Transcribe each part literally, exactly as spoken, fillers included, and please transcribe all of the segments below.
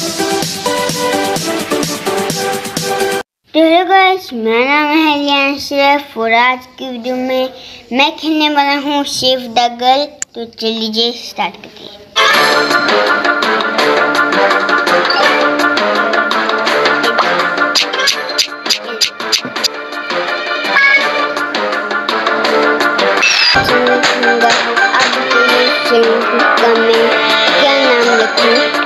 तो hello guys, मेरा नाम है लियान शेफ और आज की वीडियो में मैं खेलने वाला हूँ शेफ द गर्ल। तो चलिए स्टार्ट करते हैं। अब मैं क्या नाम लिखूं?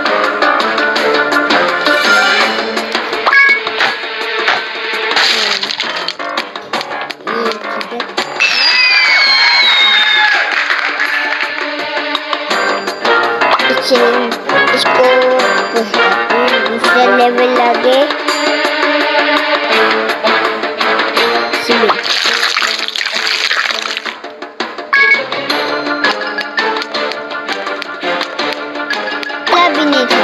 इसको दूसरा लेवल लगे भी नहीं था।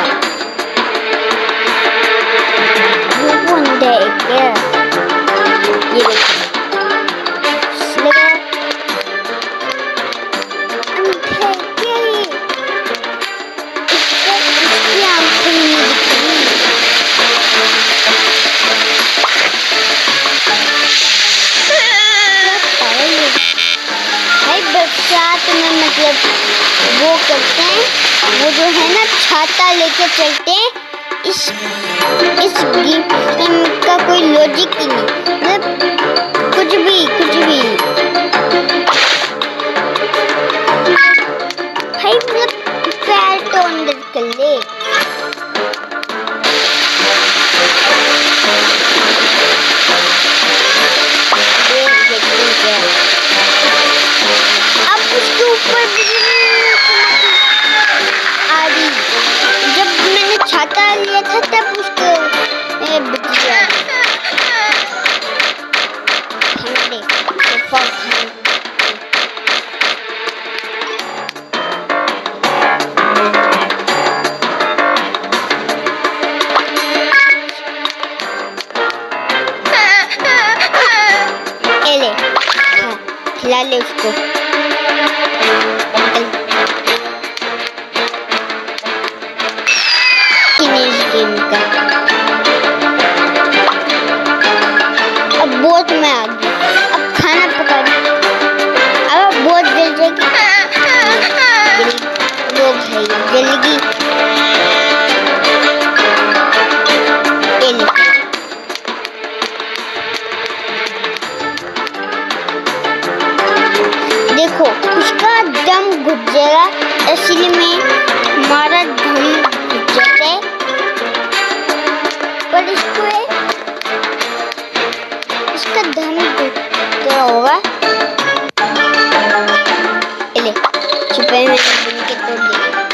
वो बंदा है क्या? ये साथ में मतलब वो करते हैं, वो जो है ना छाता लेके चलते हैं। इस इस गेम का कोई लॉजिक ही नहीं, मतलब कुछ भी कुछ भी भाई, मतलब पैर तो अंदर कर ले। उसके ऊपर आ रही, जब मैंने छाता लिया था तब उसको खिला ले उसको। गेम का अब बहुत में आ गई, अब खाना पका अब बहुत जल जाएगी वो भाई जल्दी। देखो उसका दम घुट जाएगा, इसलिए में हमारा दम घुट जाता है। पर इसको इसका दम घुटता होगा। ले छुपे में के तोड़ दिए,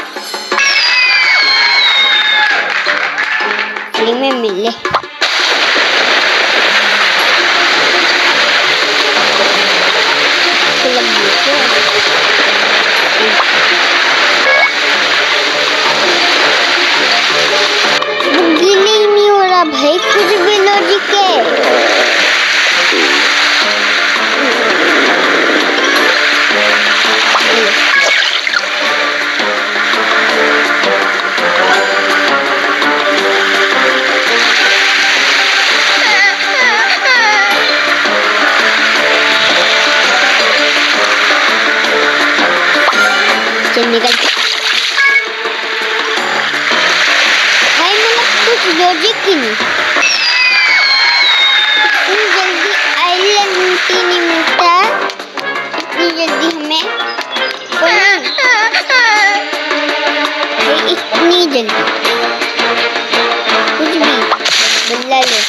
फ्री में मिले। गीले ही नहीं हो रहा भाई, कुछ भी लॉजिक है। चल निकल भाई, मतलब कुछ लॉजिक ही नहीं। इतनी जल्दी आइलैंड नहीं मिलता है, इतनी जल्दी हमें इतनी जल्दी कुछ भी बदला ले।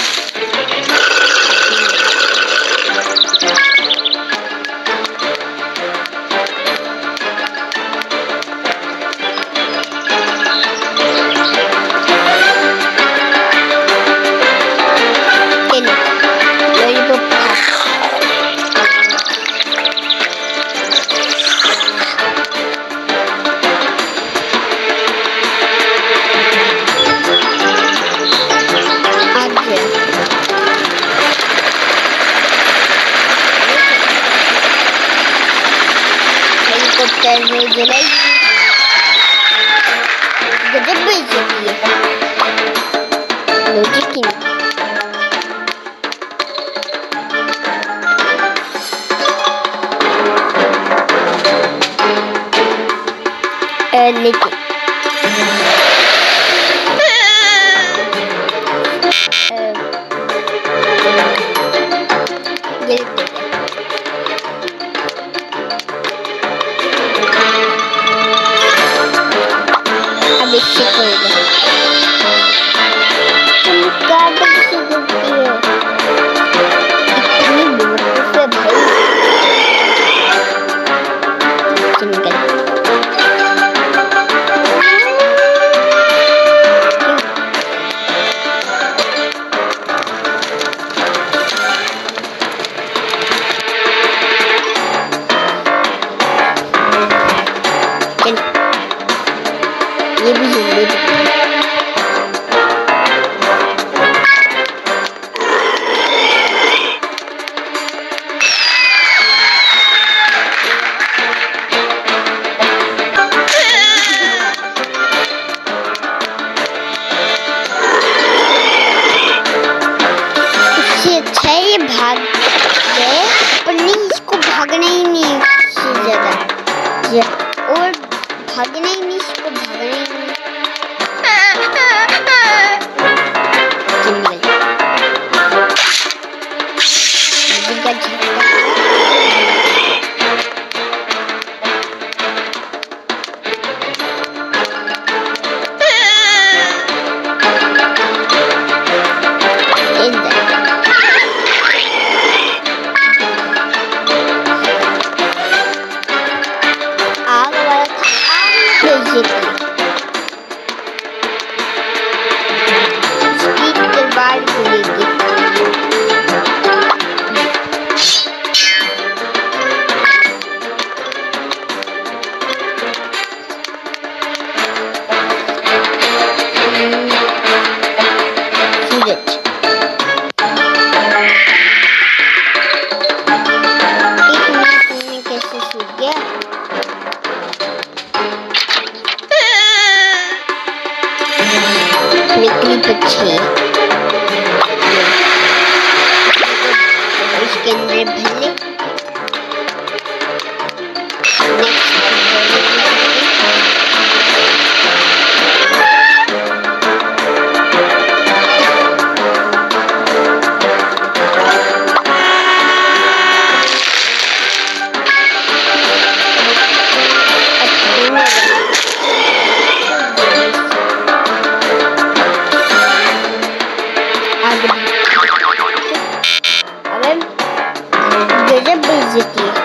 लेके अब इससे करेगा गार्डन से गिरती है। इतनी बेवकूफ है भाई। चिंगल ये भी जिंदगी अच्छा है ये भाग गए, पर नहीं इसको भागना ही नहीं इससे ज्यादा, और भागना ही नहीं इसको भागना ही नहीं। जिंगल पक्षी इसके अंदर भले गजब बेइज्जती है।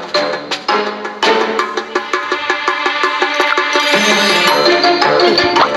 Thank you.